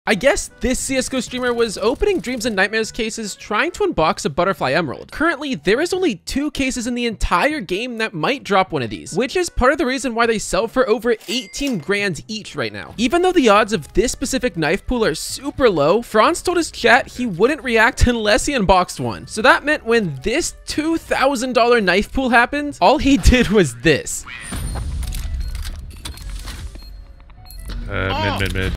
I guess this CSGO streamer was opening Dreams and Nightmares cases trying to unbox a Butterfly Emerald. Currently, there is only 2 cases in the entire game that might drop one of these, which is part of the reason why they sell for over 18 grand each right now. Even though the odds of this specific knife pool are super low, Franz told his chat he wouldn't react unless he unboxed one. So that meant when this $2,000 knife pool happened, all he did was this. Mid.